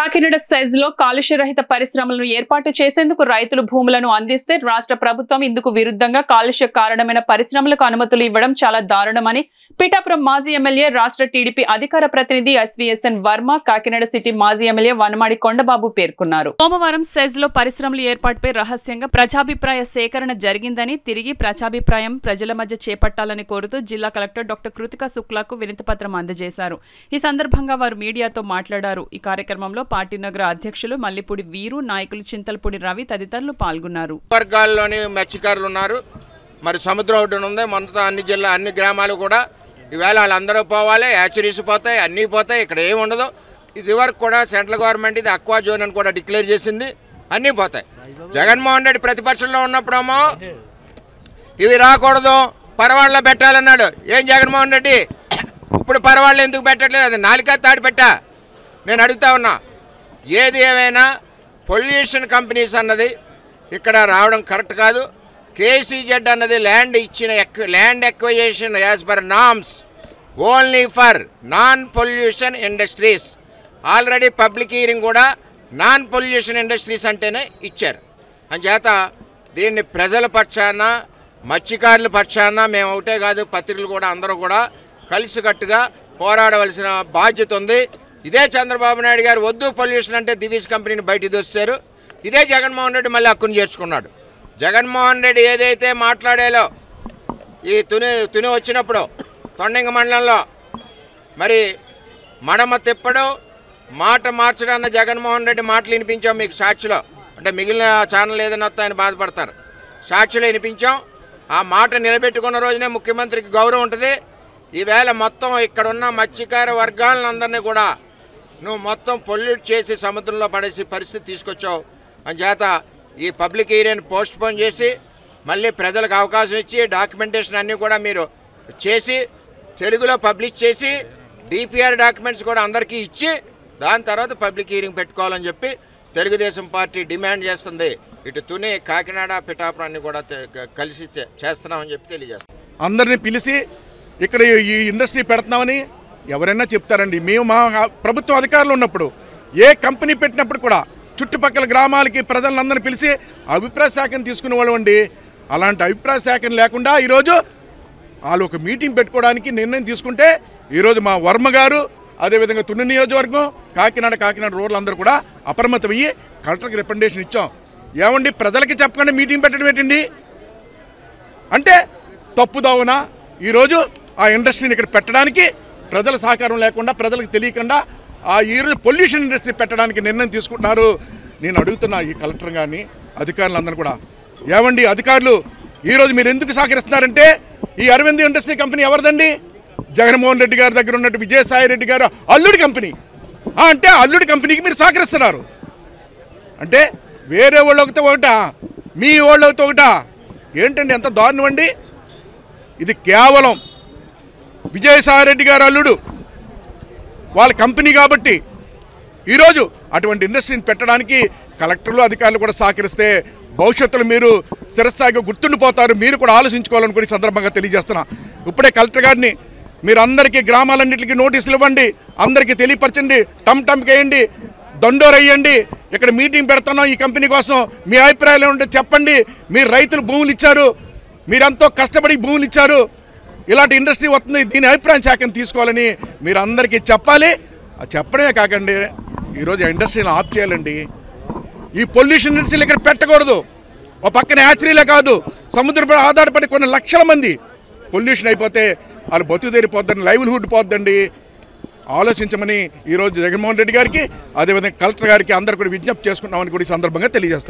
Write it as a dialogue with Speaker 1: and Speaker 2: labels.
Speaker 1: Kakinada size లో కాలుష్య రహిత పరిశ్రమలను ఏర్పాటు చేసేందుకు రైతులు భూములను అందిస్తే రాష్ట్ర ప్రభుత్వం ఇందుకు విరుద్ధంగా కాలుష్య కారణమైన పరిశ్రమలకు అనుమతులు ఇవ్వడం చాలా దారుణమని పిఠాపురం మాజీ ఎమ్మెల్యే రాష్ట్ర టీడీపీ అధికార ప్రతినిధి ఎస్వీఎస్ఎన్ వర్మ కాకినాడ సిటీ మాజీ ఎమ్మెల్యే వనమాడి కొండబాబు పేర్కొన్నారు. సోమవారం సైజ్ లో పరిశ్రమల ఏర్పాటుపై రహస్యంగా ప్రజాభిప్రాయ సేకరణ జరిగిందని, తిరిగి ప్రజాభిప్రాయం ప్రజల మధ్య చేపట్టాలని కోరుతూ జిల్లా కలెక్టర్ డాక్టర్ కృతికా శుక్లాకు వినతిపత్రం అందజేశారు. ఈ సందర్భంగా వారు మీడియాతో మాట్లాడారు. ఈ కార్యక్రమంలో పార్టీ నగర అధ్యక్షులు మల్లిపూడి వీరు, నాయకులు చింతలపూడి రవి తదితరులు పాల్గొన్నారు.
Speaker 2: వర్గాల్లోని మత్స్యకారులు ఉన్నారు, మరి సముద్రం ఒడ్డున ఉంది. మొత్తం అన్ని జిల్లా అన్ని గ్రామాలు కూడా ఈవేళ వాళ్ళందరూ పోవాలి, హ్యాచరీస్ పోతాయి, అన్నీ పోతాయి, ఇక్కడ ఏమి ఉండదు. ఇది వరకు కూడా సెంట్రల్ గవర్నమెంట్ ఇది అక్వా జోన్ అని కూడా డిక్లేర్ చేసింది, అన్నీ పోతాయి. జగన్మోహన్ రెడ్డి ప్రతిపక్షంలో ఉన్నప్పుడేమో ఇవి రాకూడదు, పరవాళ్ళలో పెట్టాలన్నాడు. ఏం జగన్మోహన్ రెడ్డి ఇప్పుడు పరవాళ్ళు ఎందుకు పెట్టట్లేదు? అది నాలుక తాడి పెట్టా నేను అడుగుతా ఉన్నా. ఏది ఏమైనా పొల్యూషన్ కంపెనీస్ అన్నది ఇక్కడ రావడం కరెక్ట్ కాదు. కేసీజెడ్ అన్నది land acquisition as per norms only for non pollution industries. Already public hearing కూడా నాన్ పొల్యూషన్ ఇండస్ట్రీస్ అంటేనే ఇచ్చారు. అంచేత దీన్ని ప్రజల పక్షాన, మత్స్యకారుల పక్షాన మేము ఒకటే కాదు, పత్రికలు కూడా అందరూ కూడా కలిసికట్టుగా పోరాడవలసిన బాధ్యత ఉంది. ఇదే చంద్రబాబు నాయుడు గారు వద్దు పొల్యూషన్ అంటే దివీస్ కంపెనీని బయటికి దోశారు. ఇదే జగన్మోహన్ రెడ్డి మళ్ళీ హక్కును చేర్చుకున్నాడు. జగన్మోహన్ రెడ్డి ఏదైతే మాట్లాడాలో ఈ తుని వచ్చినప్పుడు తొండంగ మండలంలో మరి మడమ తిప్పడు, మాట మార్చడన్న జగన్మోహన్ రెడ్డి మాటలు వినిపించాం మీకు సాక్షిలో. అంటే మిగిలిన ఛానల్ ఏదైనా వస్తే ఆయన బాధపడతారు. సాక్షిలో వినిపించాం. ఆ మాట నిలబెట్టుకున్న రోజునే ముఖ్యమంత్రికి గౌరవం ఉంటుంది. ఈవేళ మొత్తం ఇక్కడున్న మత్స్యకార వర్గాలందరినీ కూడా నువ్వు మొత్తం పొల్యూట్ చేసి సముద్రంలో పడేసి పరిస్థితి తీసుకొచ్చావు. అంచేత ఈ పబ్లిక్ ఏరియాని పోస్ట్ పోన్ చేసి మళ్ళీ ప్రజలకు అవకాశం ఇచ్చి డాక్యుమెంటేషన్ అన్నీ కూడా మీరు చేసి తెలుగులో పబ్లిష్ చేసి డిపిఆర్ డాక్యుమెంట్స్ కూడా అందరికీ ఇచ్చి దాని తర్వాత పబ్లిక్ హీరింగ్ పెట్టుకోవాలని చెప్పి తెలుగుదేశం పార్టీ డిమాండ్ చేస్తుంది. ఇటు తుని, కాకినాడ, పిఠాపురాన్ని కూడా కలిసి చేస్తున్నామని చెప్పి తెలియజేస్తాం.
Speaker 3: అందరినీ పిలిచి ఇక్కడ ఈ ఇండస్ట్రీ పెడుతున్నామని ఎవరైనా చెప్తారండి. మేము మా ప్రభుత్వ అధికారులు ఉన్నప్పుడు ఏ కంపెనీ పెట్టినప్పుడు కూడా చుట్టుపక్కల గ్రామాలకి ప్రజలందరినీ పిలిచి అభిప్రాయ సేకరణ తీసుకునే వాళ్ళు అండి. అలాంటి అభిప్రాయ సేకరణ లేకుండా ఈరోజు వాళ్ళు ఒక మీటింగ్ పెట్టుకోవడానికి నిర్ణయం తీసుకుంటే ఈరోజు మా వర్మ గారు, అదేవిధంగా తుని నియోజకవర్గం, కాకినాడ రూరల్ అందరూ కూడా అప్రమత్తమయ్యి కలెక్టర్కి రికమెండేషన్ ఇచ్చాం. ఏమండి ప్రజలకి చెప్పకుండా మీటింగ్ పెట్టడం ఏంటండి అంటే తప్పుదావునా? ఈరోజు ఆ ఇండస్ట్రీని ఇక్కడ పెట్టడానికి ప్రజల సహకారం లేకుండా, ప్రజలకు తెలియకుండా ఈరోజు పొల్యూషన్ ఇండస్ట్రీ పెట్టడానికి నిర్ణయం తీసుకుంటున్నారు. నేను అడుగుతున్నా ఈ కలెక్టర్ కానీ అధికారులందరూ కూడా, ఏమండి అధికారులు ఈరోజు మీరు ఎందుకు సహకరిస్తున్నారంటే ఈ అరవింద్ ఇండస్ట్రీ కంపెనీ ఎవరిదండి? జగన్మోహన్ రెడ్డి గారి దగ్గర ఉన్నట్టు విజయసాయి రెడ్డి గారు అల్లుడి కంపెనీ. అంటే అల్లుడి కంపెనీకి మీరు సహకరిస్తున్నారు అంటే వేరే వాళ్ళతో ఒకటా, మీ వాళ్ళతో ఒకటా? ఏంటండి ఎంత దారుణం అండి ఇది. కేవలం విజయసాయి రెడ్డి గారు అల్లుడు వాళ్ళ కంపెనీ కాబట్టి ఈరోజు అటువంటి ఇండస్ట్రీని పెట్టడానికి కలెక్టర్లు, అధికారులు కూడా సహకరిస్తే భవిష్యత్తులో మీరు స్థిరస్థాయిగా గుర్తుండిపోతారు. మీరు కూడా ఆలోచించుకోవాలనుకుని సందర్భంగా తెలియజేస్తున్నా. ఇప్పుడే కలెక్టర్ గారిని మీరు అందరికీ గ్రామాలన్నింటికి నోటీసులు ఇవ్వండి, అందరికీ తెలియపరచండి, టమ్కి వేయండి, దండోరయ్యండి. ఇక్కడ మీటింగ్ పెడుతున్నాం ఈ కంపెనీ కోసం, మీ అభిప్రాయాలు ఏమంటే చెప్పండి. మీరు రైతులు భూములు ఇచ్చారు, మీరెంతో కష్టపడి భూములు ఇచ్చారు, ఇలాంటి ఇండస్ట్రీ వస్తుంది, దీని అభిప్రాయం సేకరణ తీసుకోవాలని మీరు అందరికీ చెప్పాలి. చెప్పడమే కాకండి ఈరోజు ఇండస్ట్రీని ఆఫ్ చేయాలండి. ఈ పొల్యూషన్ ఇండస్ట్రీలు ఇక్కడ పెట్టకూడదు. ఒక పక్కన హ్యాచరీలే కాదు, సముద్రంపై ఆధారపడి కొన్ని లక్షల మంది పొల్యూషన్ అయిపోతే వాళ్ళు బతుకుదేరిపోద్దండి, లైవ్లీహుడ్ పోద్దండి. ఆలోచించమని ఈరోజు జగన్మోహన్ రెడ్డి గారికి, అదేవిధంగా కలెక్టర్ గారికి అందరూ కూడా విజ్ఞప్తి చేసుకుంటామని కూడా ఈ సందర్భంగా తెలియజేస్తాను.